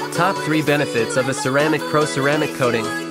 Top 3 benefits of a Ceramic Pro ceramic coating.